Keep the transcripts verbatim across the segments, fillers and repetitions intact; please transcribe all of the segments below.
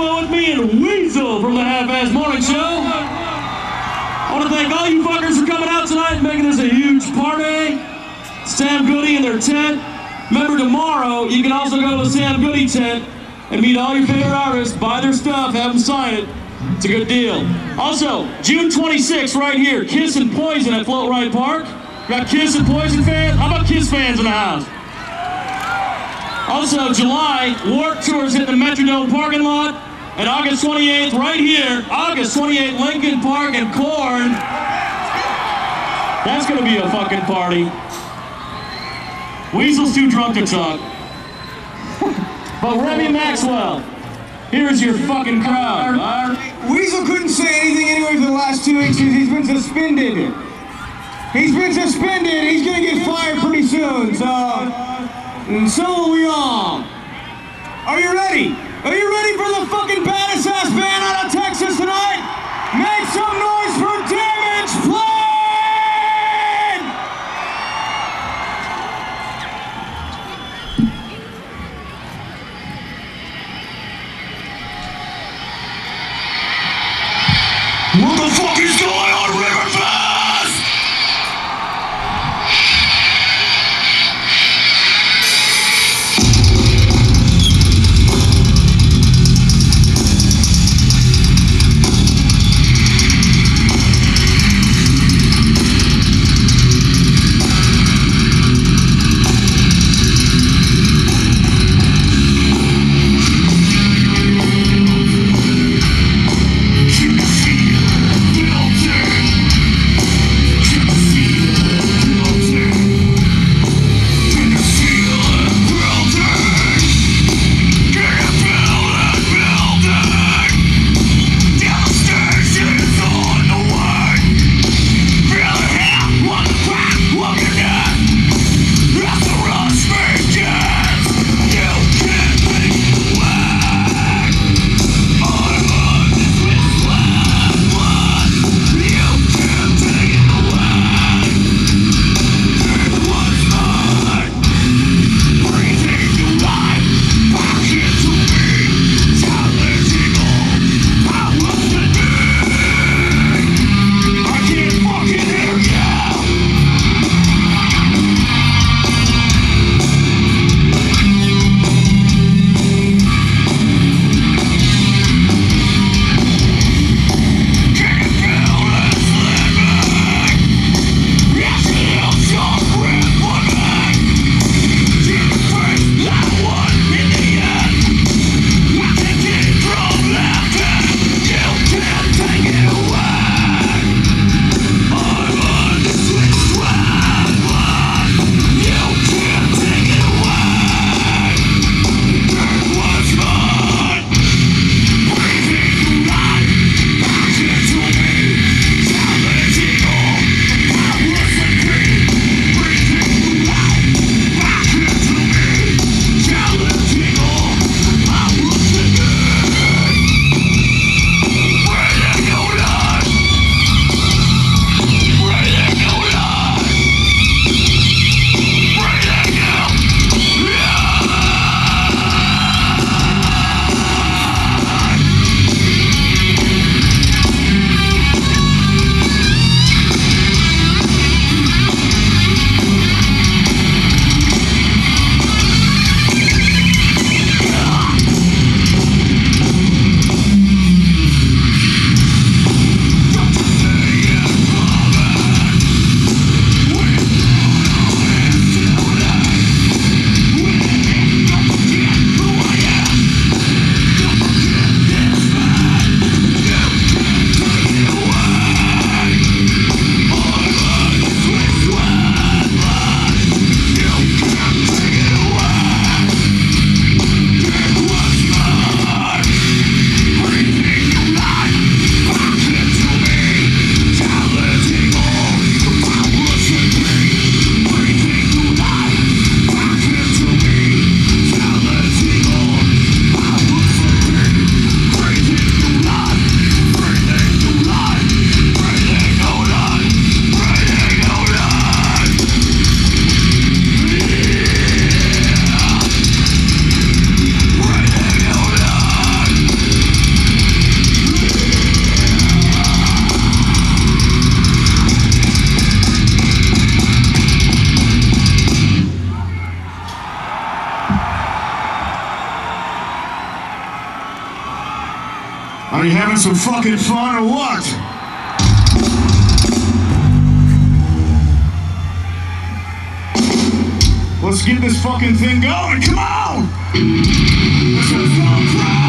Maxwell with me and Weasel from the Half-Ass Morning Show. I want to thank all you fuckers for coming out tonight and making this a huge party. Sam Goody in their tent. Remember, tomorrow you can also go to the Sam Goody tent and meet all your favorite artists, buy their stuff, have them sign it. It's a good deal. Also, June twenty-sixth, right here, Kiss and Poison at Float Rite Park. Got Kiss and Poison fans? How about Kiss fans in the house? Also, July, Warped Tour's hitting the Metrodome parking lot. And August twenty-eighth, right here, August twenty-eighth, Lincoln Park and Korn. That's gonna be a fucking party. Weasel's too drunk to talk. But Remy Maxwell, here's your fucking crowd. Right? Weasel couldn't say anything anyway for the last two weeks because he's been suspended. He's been suspended. He's gonna get fired pretty soon. So, and so will we all. Are you ready? Are you ready for the fucking baddest ass band out of Texas tonight? Make some noise for Damage Plan! What the fuck is going on, Riverfest? Are you having some fucking fun or what? Let's get this fucking thing going, come on! Let's go cry!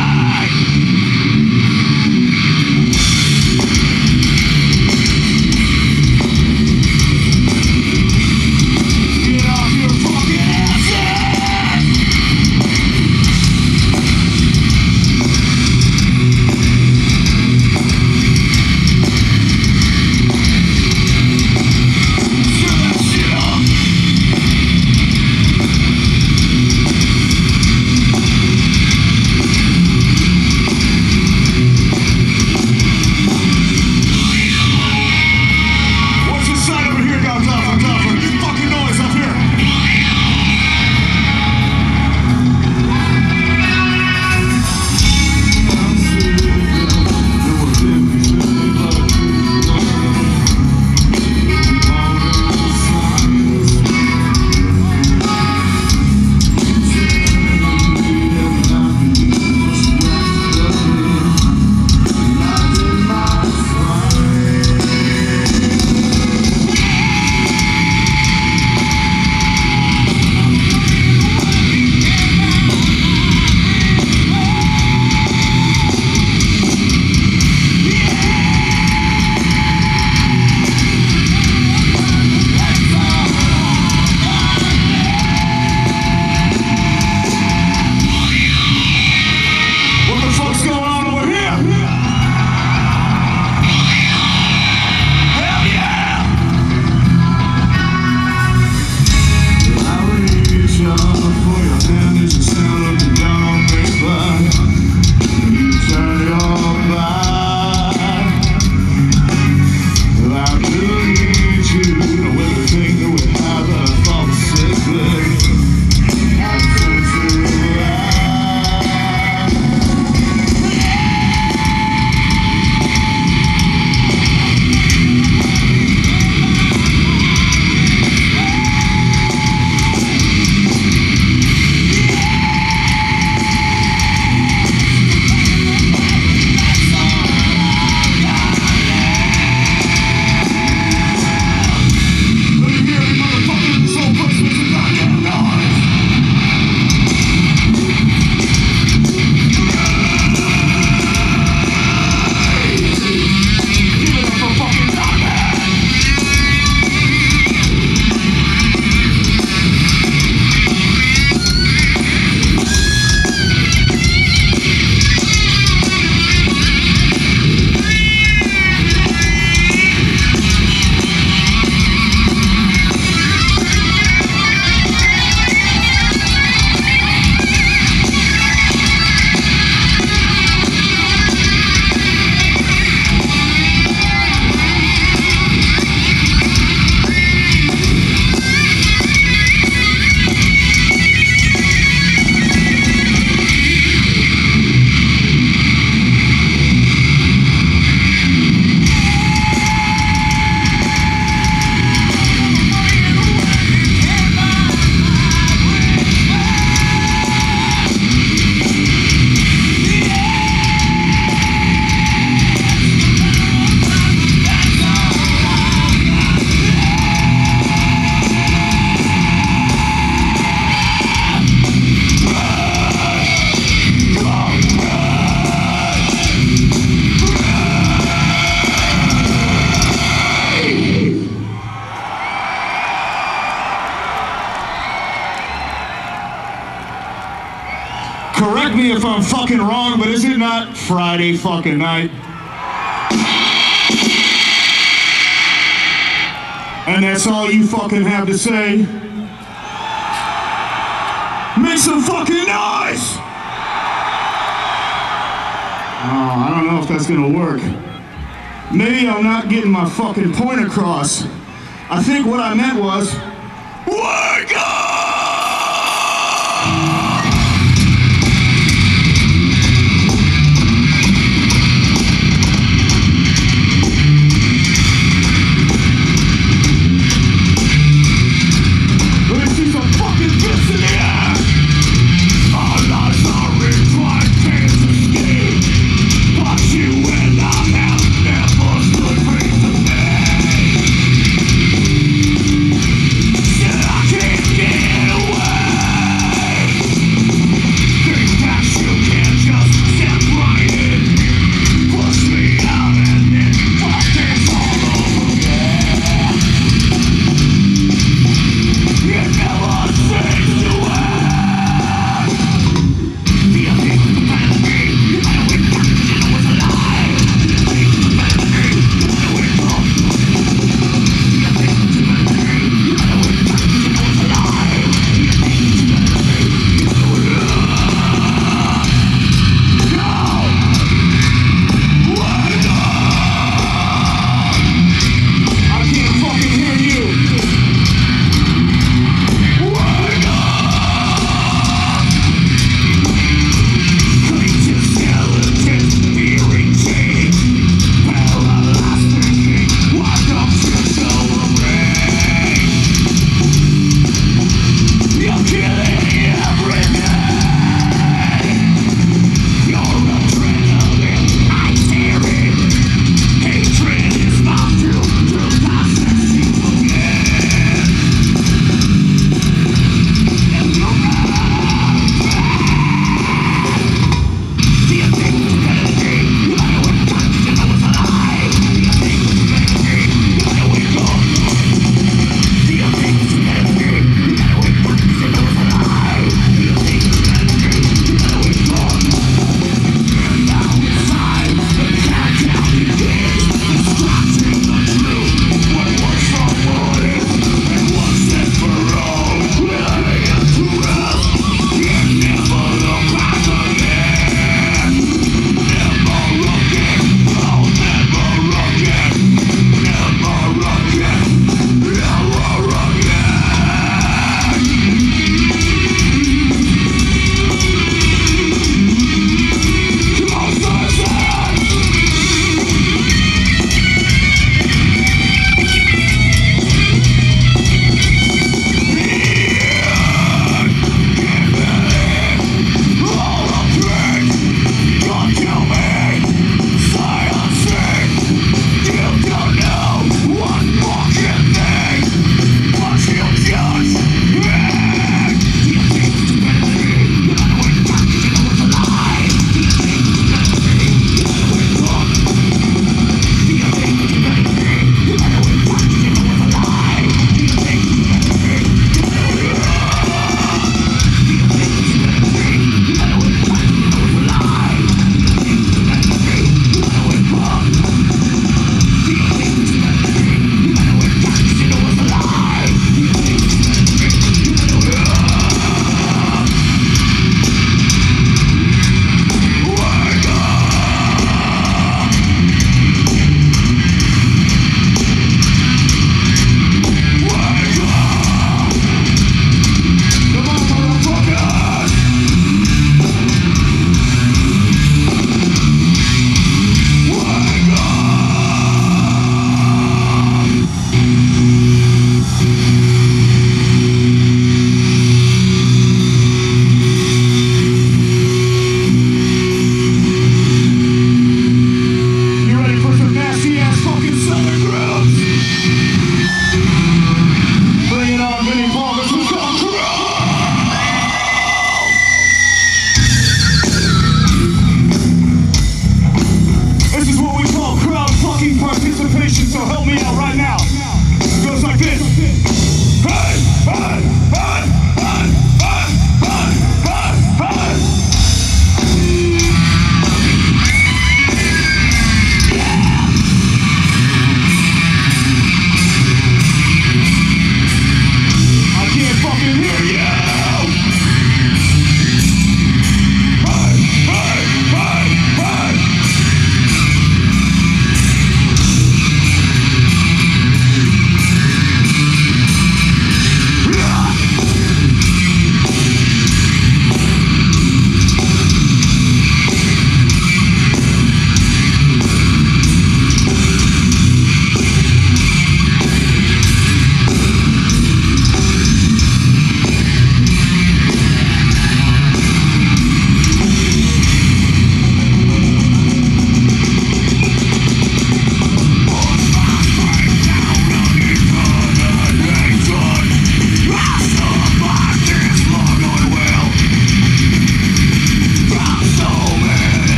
Correct me if I'm fucking wrong, but is it not Friday fucking night? And that's all you fucking have to say? Make some fucking noise! Oh, I don't know if that's gonna work. Maybe I'm not getting my fucking point across. I think what I meant was, wake up!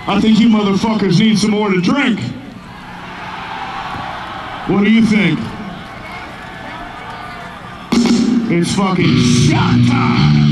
I think you motherfuckers need some more to drink. What do you think? It's fucking shot time!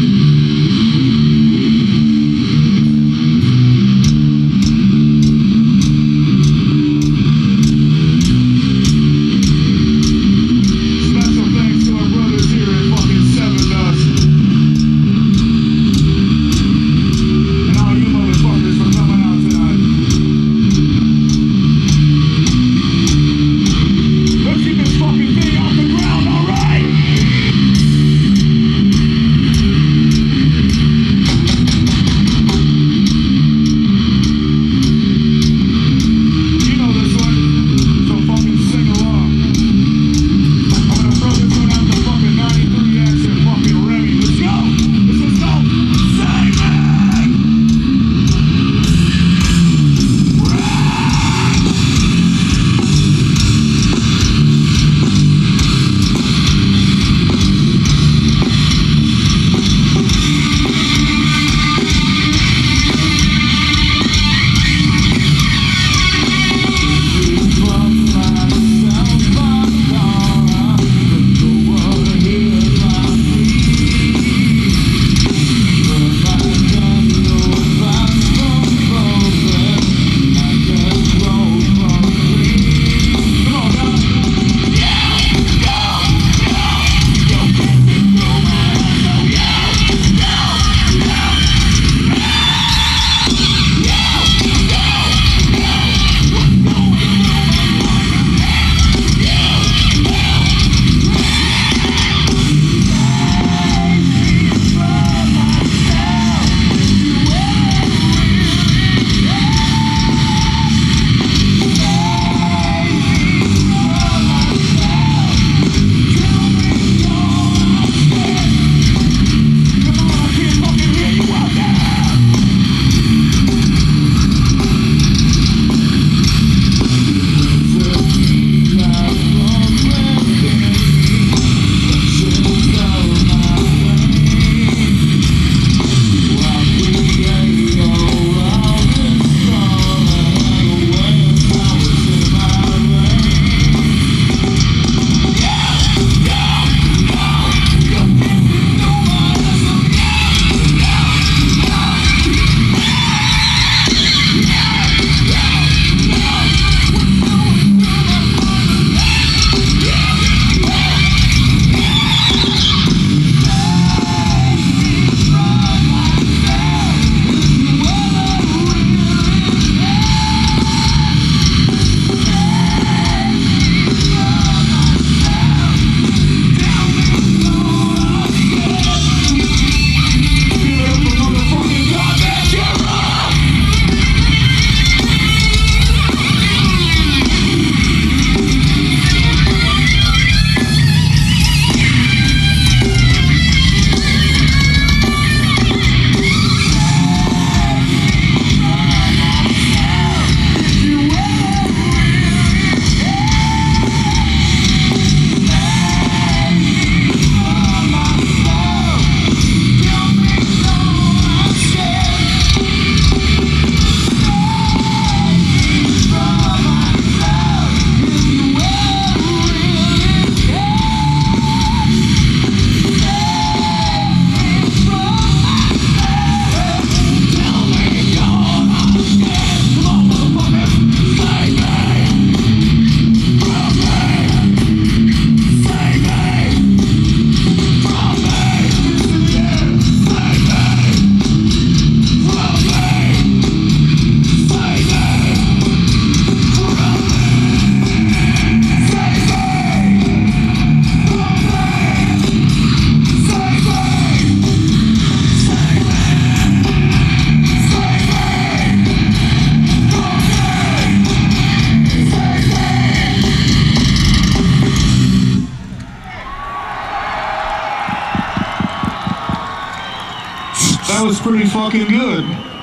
That was pretty fucking good.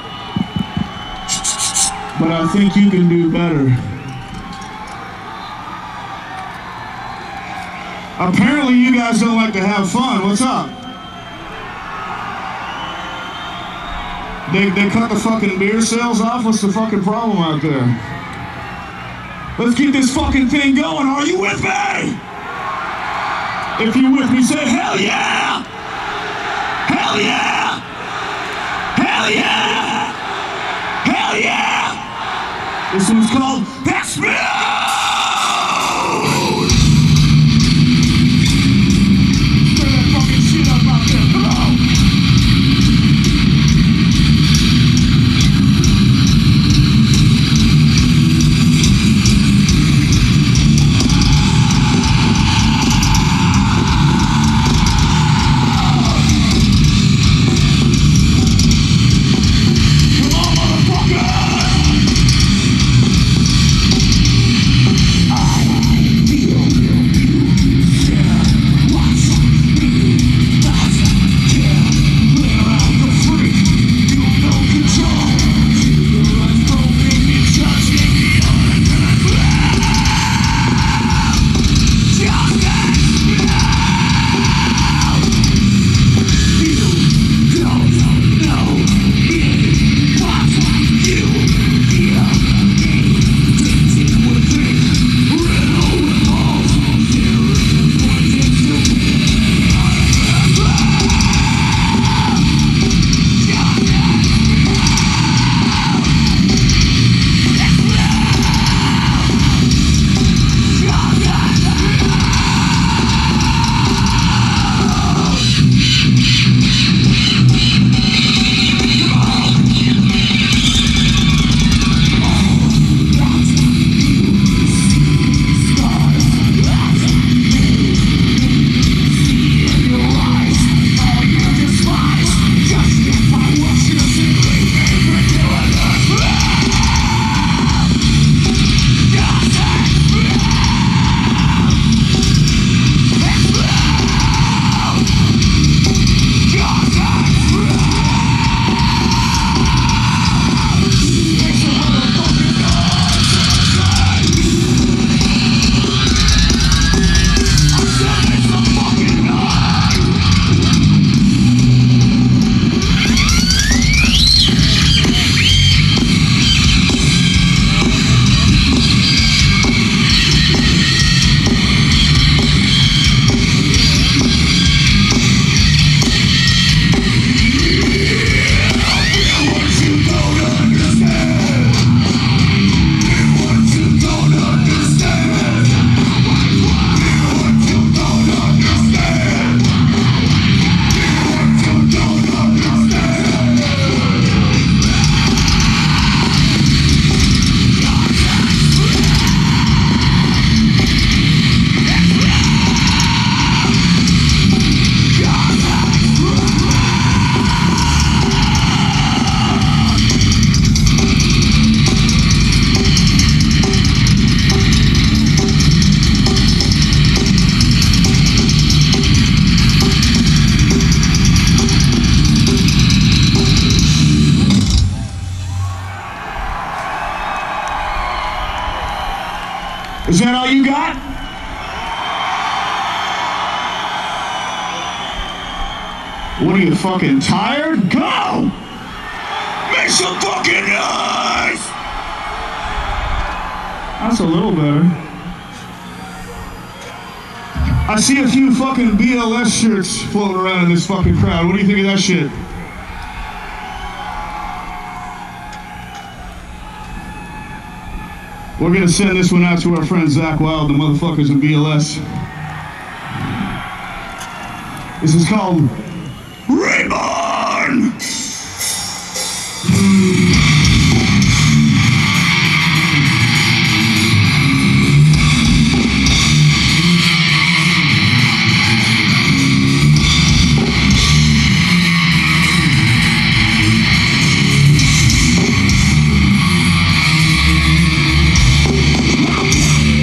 But I think you can do better. Apparently you guys don't like to have fun. What's up? They, they cut the fucking beer sales off? What's the fucking problem out there? Let's keep this fucking thing going. Are you with me? If you're with me, say hell yeah! Hell yeah! Hell yeah! Hell yeah! This one's called Explode! Stir that fucking shit up out there. Come on! Is that all you got? What are you, fucking tired? Go! Make some fucking noise! That's a little better. I see a few fucking B L S shirts floating around in this fucking crowd. What do you think of that shit? We're gonna send this one out to our friend Zach Wild, the motherfuckers in B L S. This is called Reborn!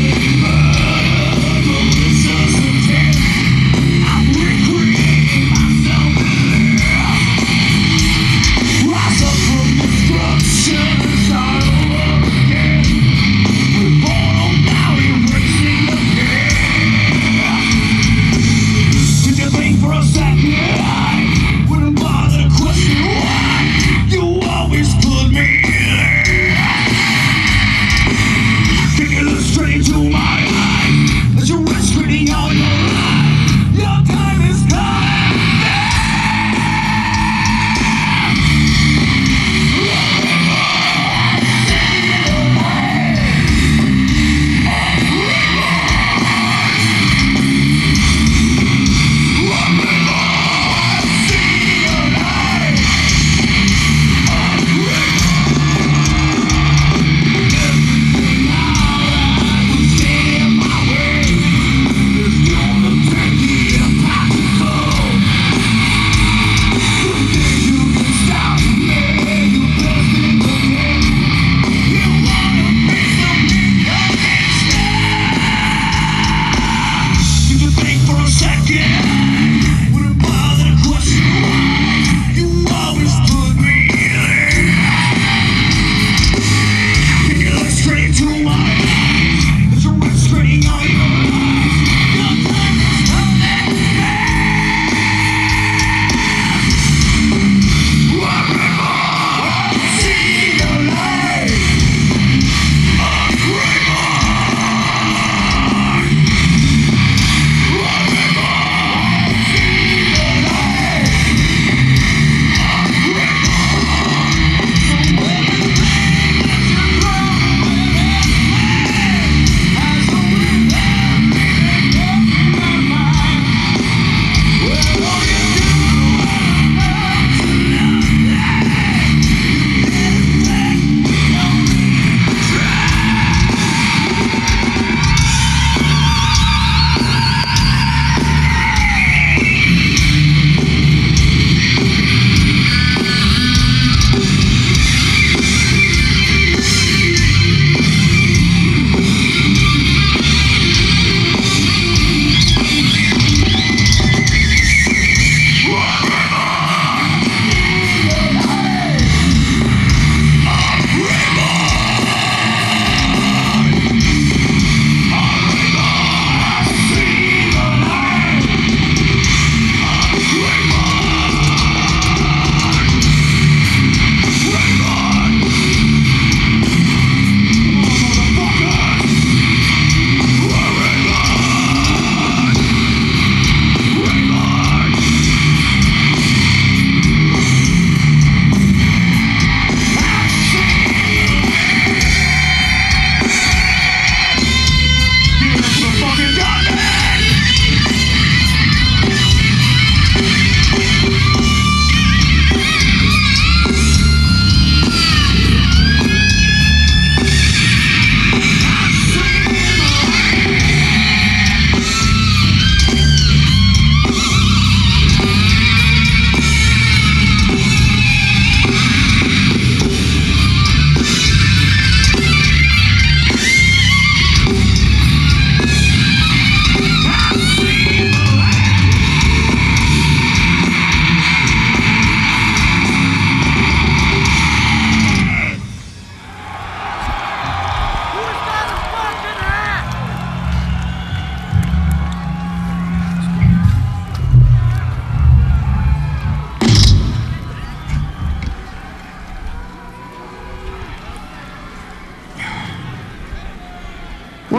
I'm recreating my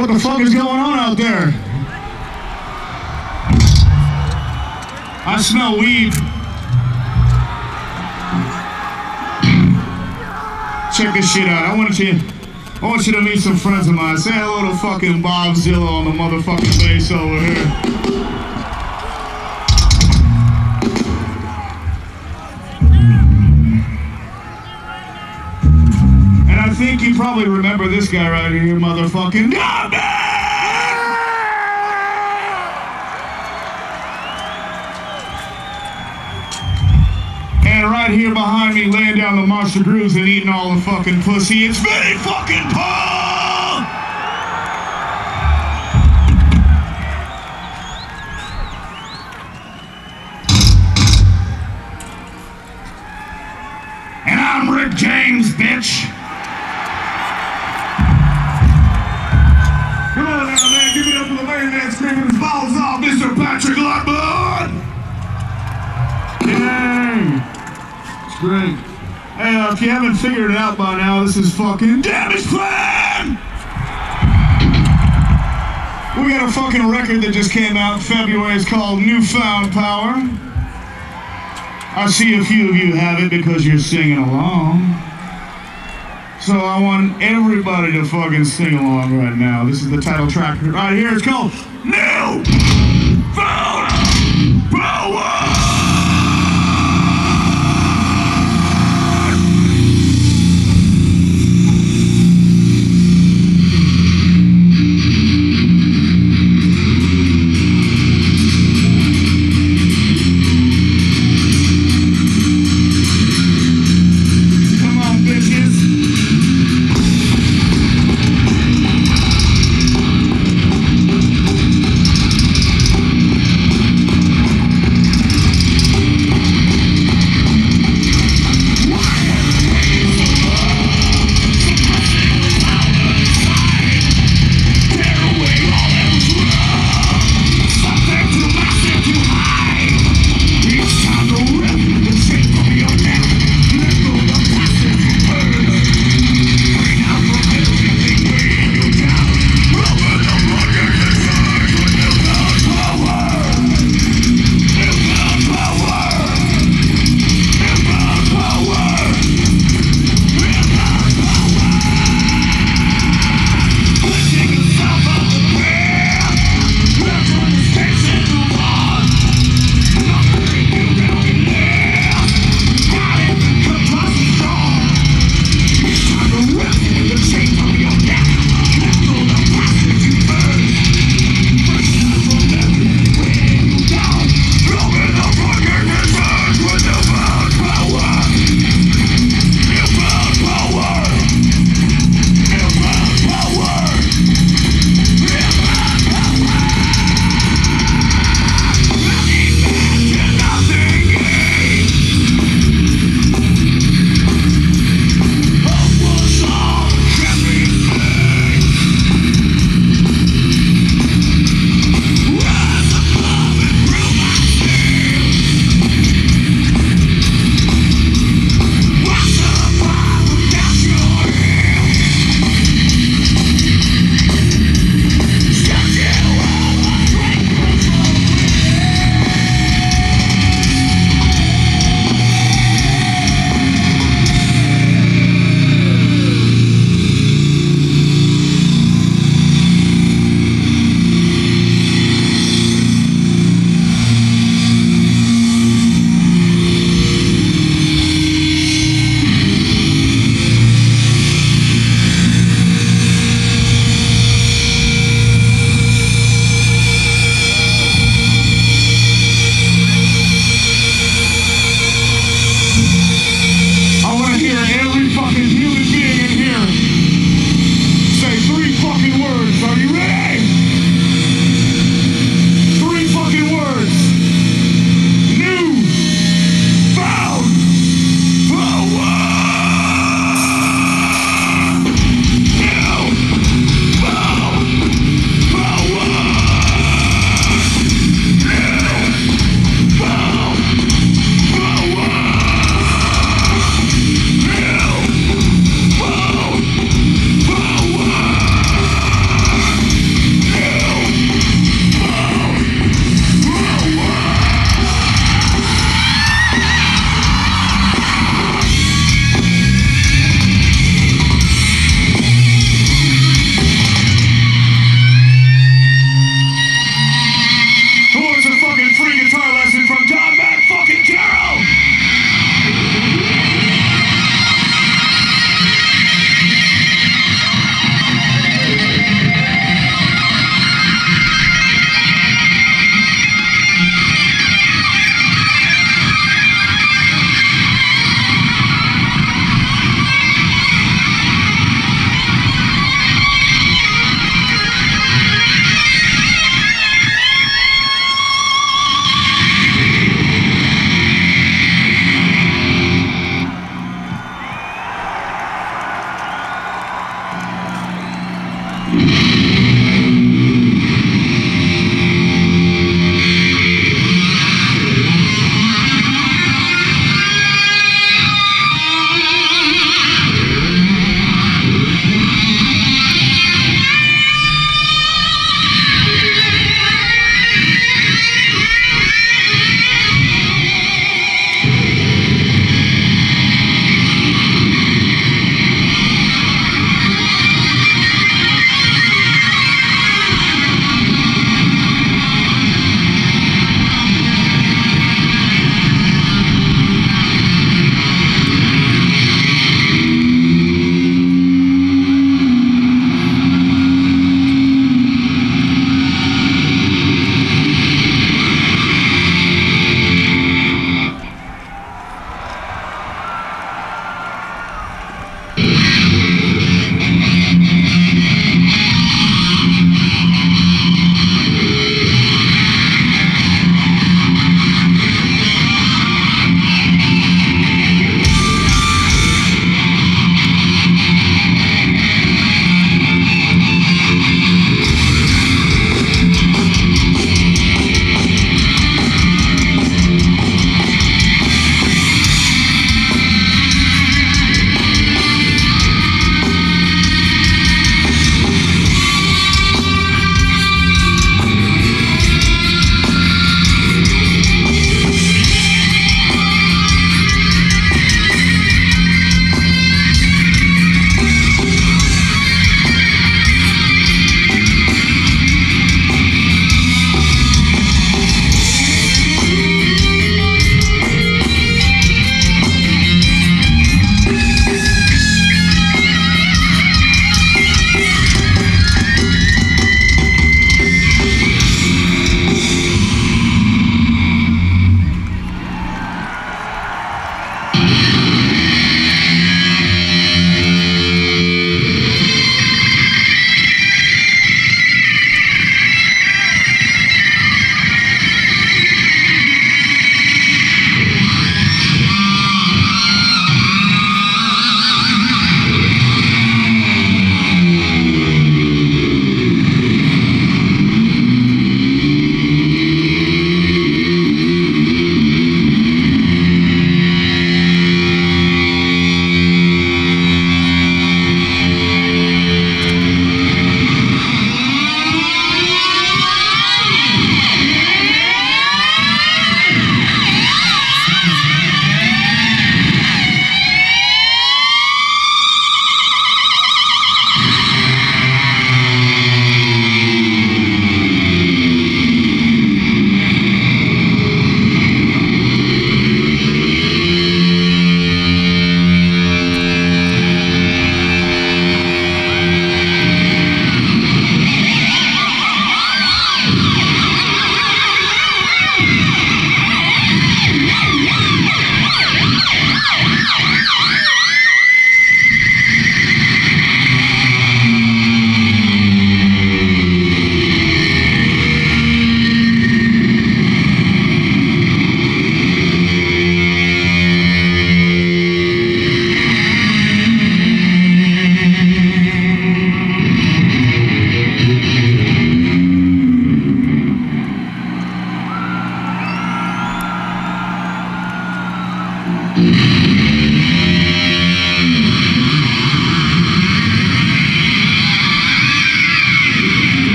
What the fuck is going on out there? I smell weed. Check this shit out. I want you, I want you to meet some friends of mine. Say hello to fucking Bob Zilla on the motherfucking bass over here. And I think you probably remember this guy right here, motherfucking Gumby! And right here behind me, laying down the monster grooves and eating all the fucking pussy, it's Vinny fucking Paul! And I'm Rick James, bitch! Come on now, man, give it up for the main man screaming his balls off, Mister Patrick Lockwood! Yay! Great. Hey, uh, if you haven't figured it out by now, this is fucking Damage Plan! We got a fucking record that just came out in February. It's called Newfound Power. I see a few of you have it because you're singing along. So I want everybody to fucking sing along right now. This is the title track right here. It's called Newfound Power!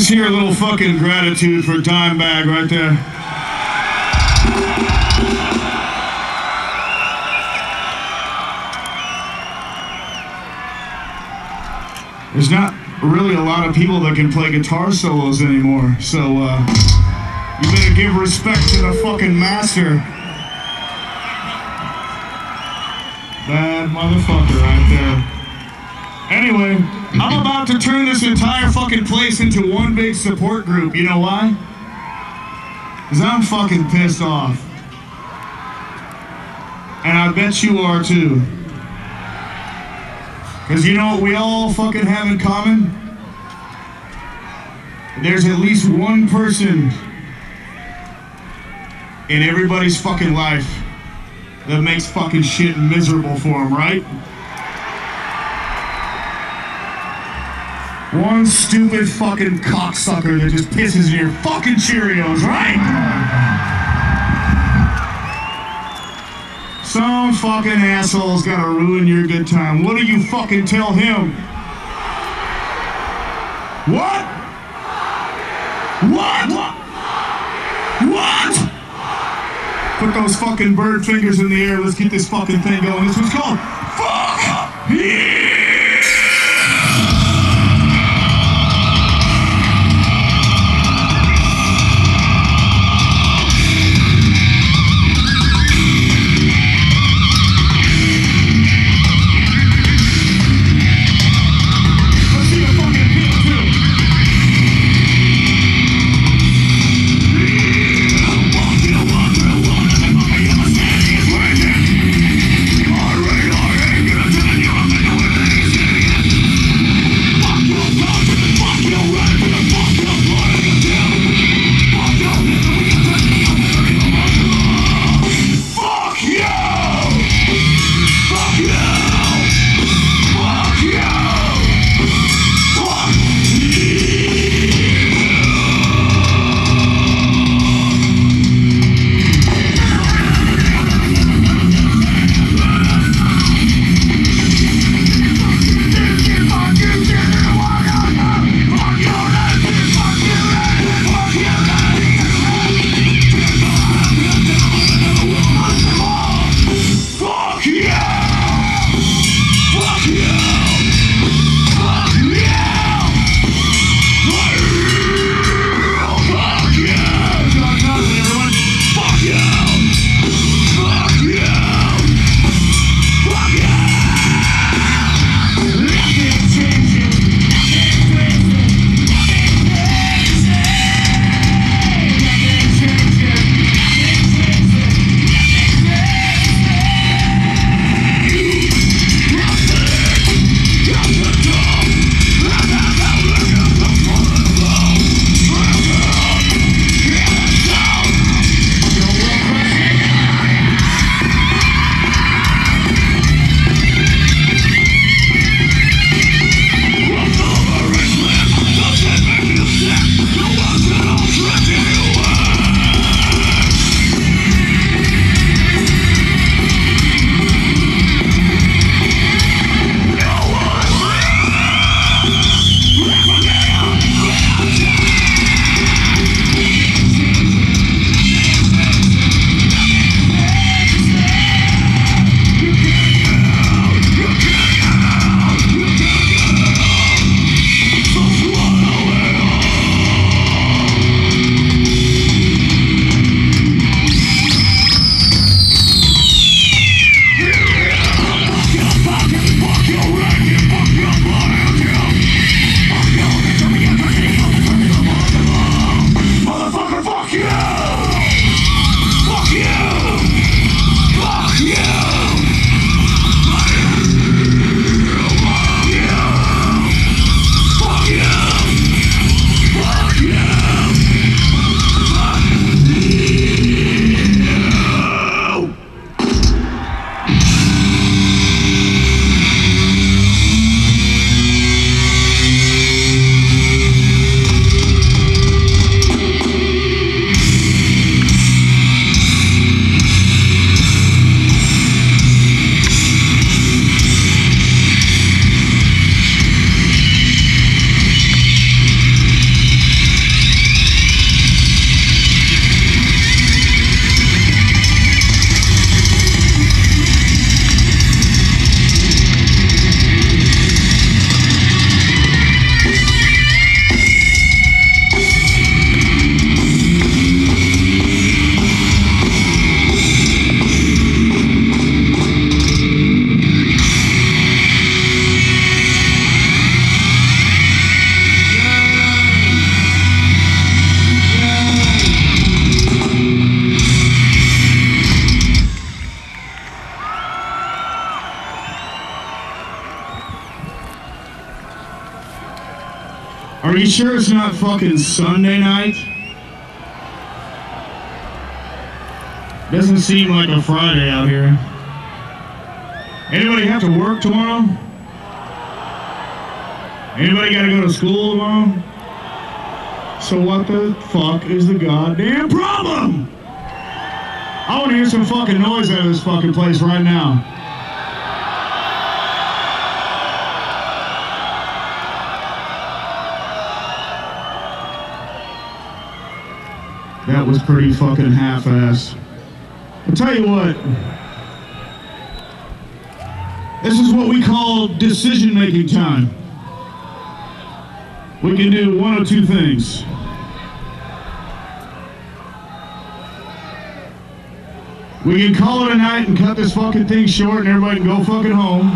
Let's hear a little fucking gratitude for Dimebag right there. There's not really a lot of people that can play guitar solos anymore, so uh, you better give respect to the fucking master. Bad motherfucker right there. Anyway, I'm about to turn this entire fucking place into one big support group. You know why? Because I'm fucking pissed off. And I bet you are too. Because you know what we all fucking have in common? There's at least one person in everybody's fucking life that makes fucking shit miserable for them, right? One stupid fucking cocksucker that just pisses in your fucking Cheerios, right? Some fucking asshole's gotta ruin your good time. What do you fucking tell him? What? What? What? Put those fucking bird fingers in the air. Let's get this fucking thing going. This one's called Fuck Yeah! Alright, alright, gonna tell you I'm gonna win. Are you sure it's not fucking Sunday night? Doesn't seem like a Friday out here. Anybody have to work tomorrow? Anybody gotta go to school tomorrow? So what the fuck is the goddamn problem? I wanna hear some fucking noise out of this fucking place right now. That was pretty fucking half-assed. I'll tell you what. This is what we call decision-making time. We can do one of two things. We can call it a night and cut this fucking thing short and everybody can go fucking home.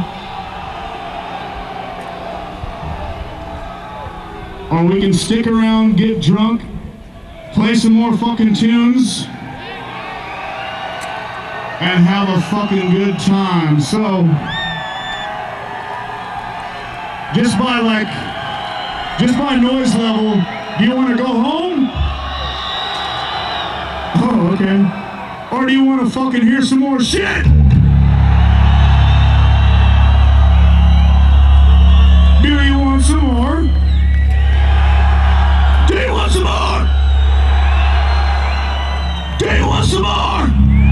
Or we can stick around, get drunk, play some more fucking tunes, and have a fucking good time. So, just by like, just by noise level, do you want to go home? Oh, okay. Or do you want to fucking hear some more shit? Do you want some more? Do you want some more? Do you want some more?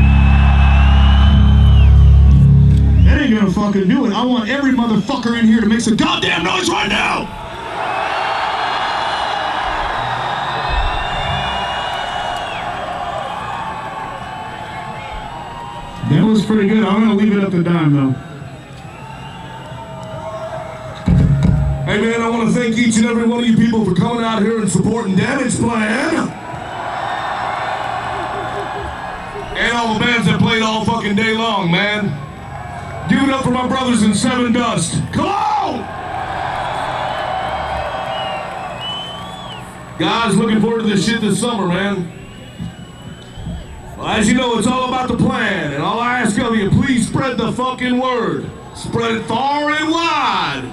That ain't gonna fucking do it. I want every motherfucker in here to make some goddamn noise right now! That was pretty good. I'm gonna leave it up to Dime though. Hey man, I want to thank each and every one of you people for coming out here and supporting Damageplan. And all the bands that played all fucking day long, man. Give it up for my brothers in Seven Dust. Come on! Guys, looking forward to this shit this summer, man. Well, as you know, it's all about the plan, and all I ask of you, please spread the fucking word. Spread it far and wide.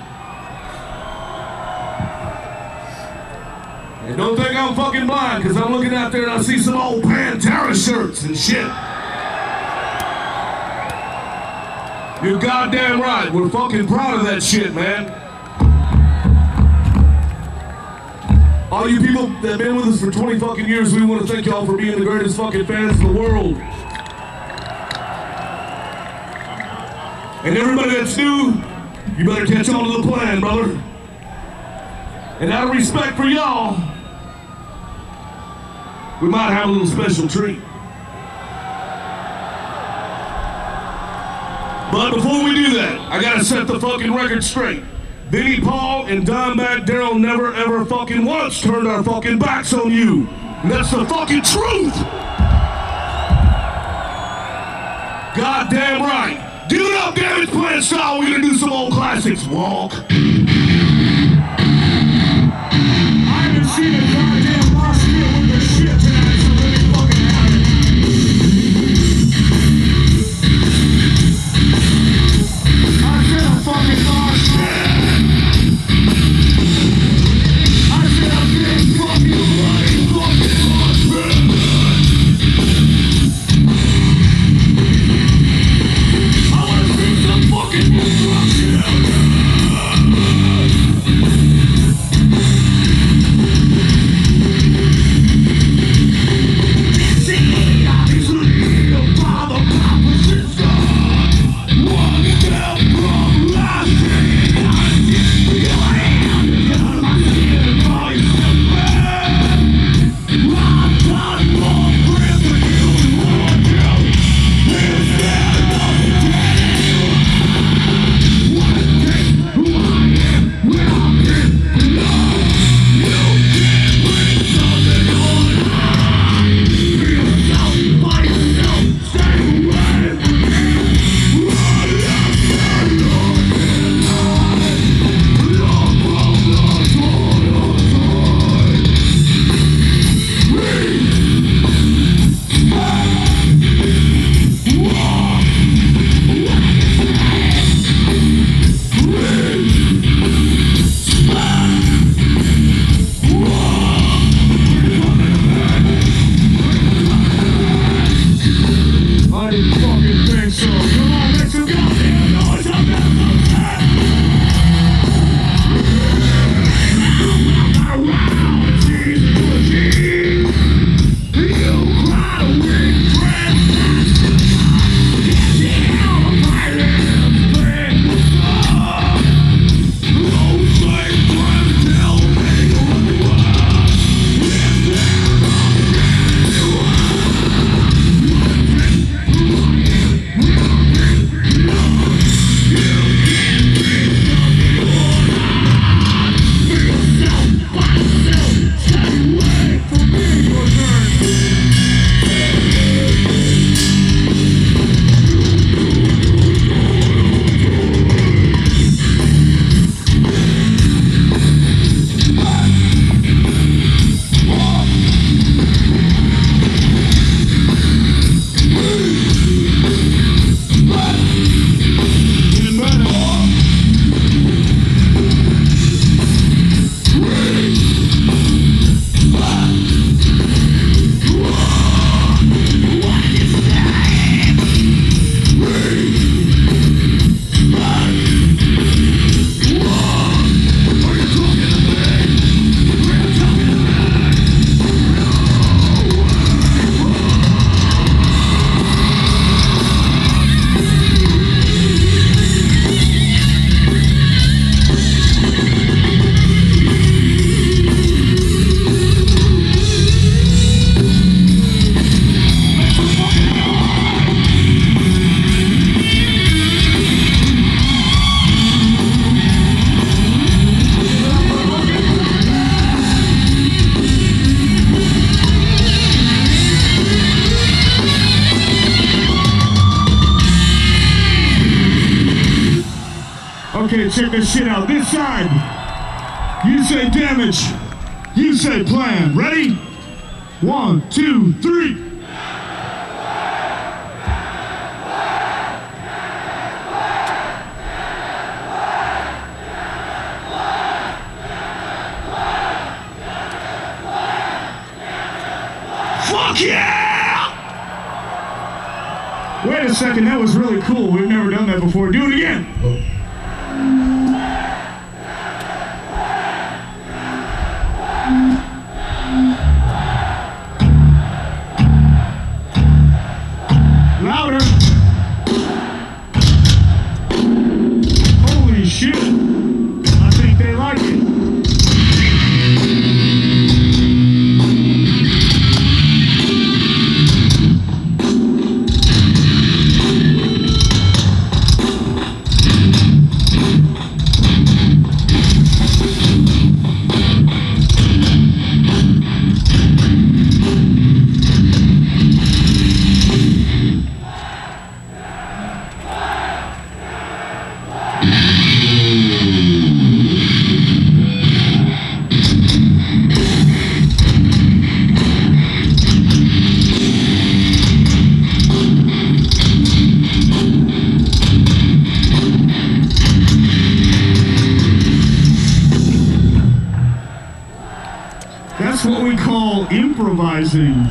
And don't think I'm fucking blind, because I'm looking out there and I see some old Pantera shirts and shit. You're goddamn right. We're fucking proud of that shit, man. All you people that have been with us for twenty fucking years, we want to thank y'all for being the greatest fucking fans in the world. And everybody that's new, you better catch on to the plan, brother. And out of respect for y'all, we might have a little special treat. But before we do that, I gotta set the fucking record straight. Vinnie Paul and Dimebag Darrell never ever fucking once turned our fucking backs on you. And that's the fucking truth. Goddamn right. Give it up, Damageplan style. We're gonna do some old classics. Walk. I haven't seen a goddamn mosh pit with the shit tonight, so let me fucking have it. I said a fucking mosh pit. I said a big fucking bloody fucking mosh pit. I wanna see some fucking destruction. Okay, check this shit out. This side. You say damage. You say plan. Ready? One, two, three. Fuck yeah! Wait a second, that was really cool. We've never done that before. Do it again. Louder. Holy shit. I think they like it. That's what we call improvising.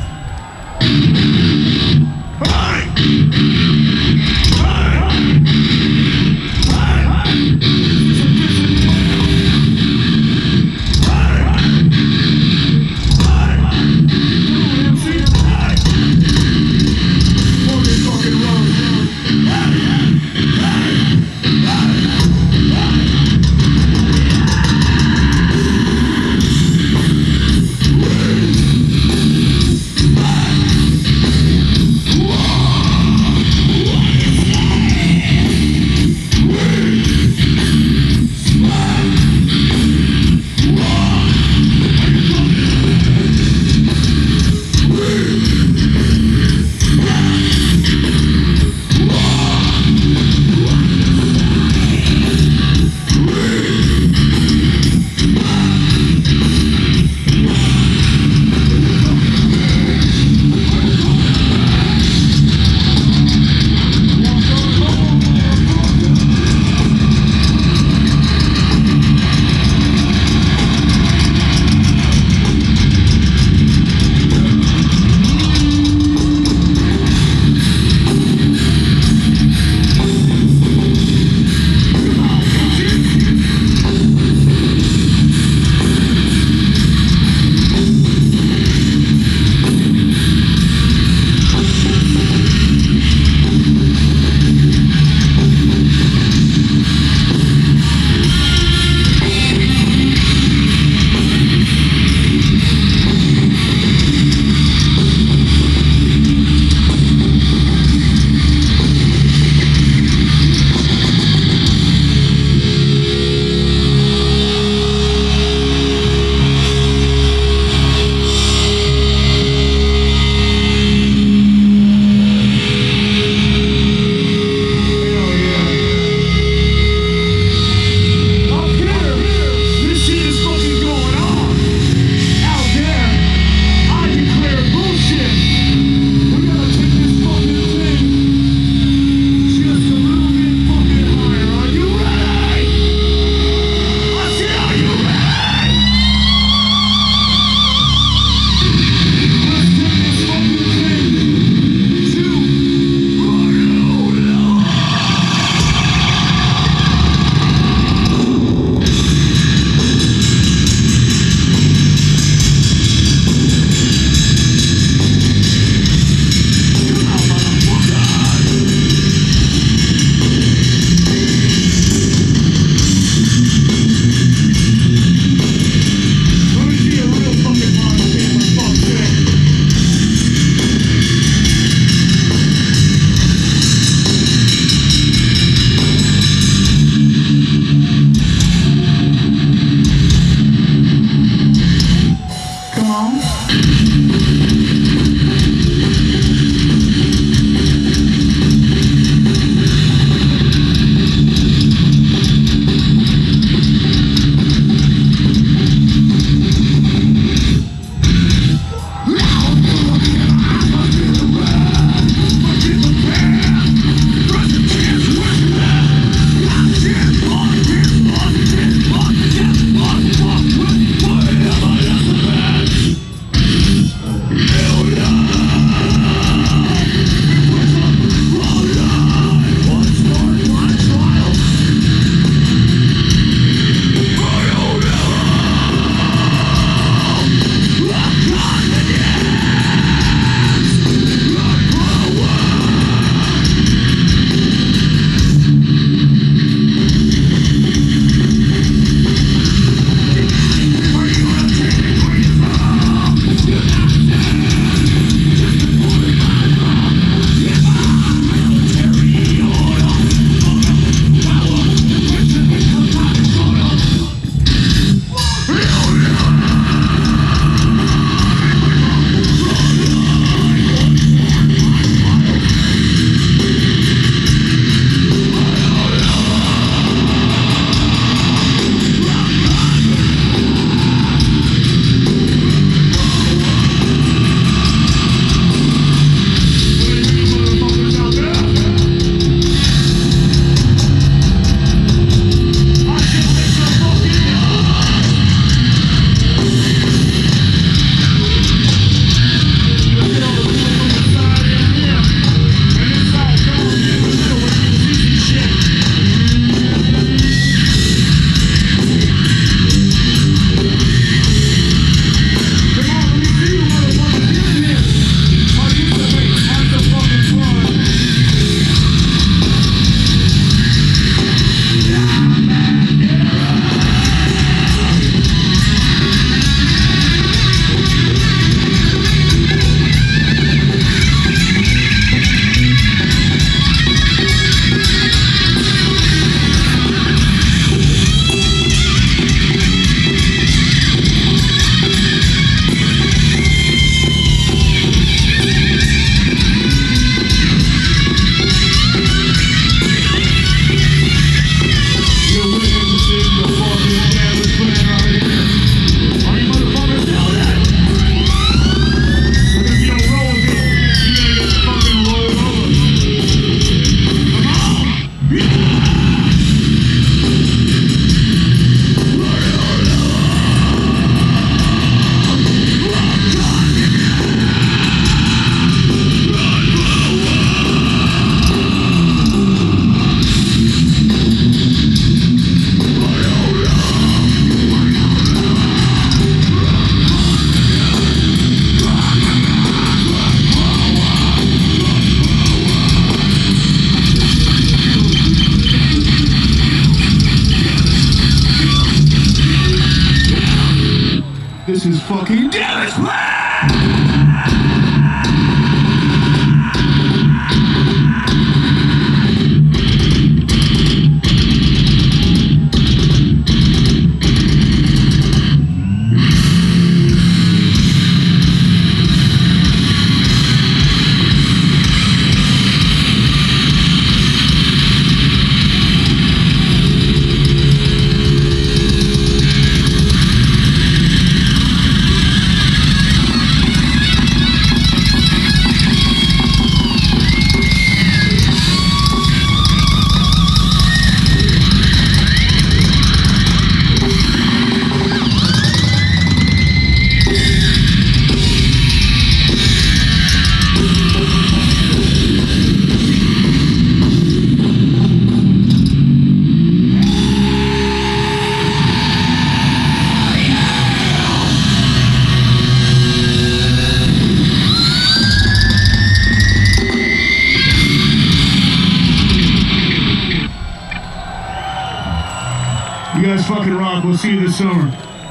guys fucking rock. We'll see you this summer.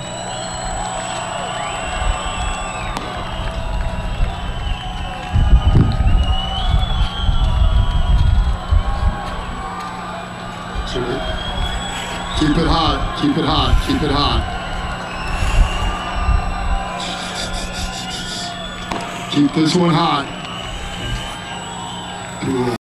Keep it hot, keep it hot, keep it hot. Keep this one hot. Cool.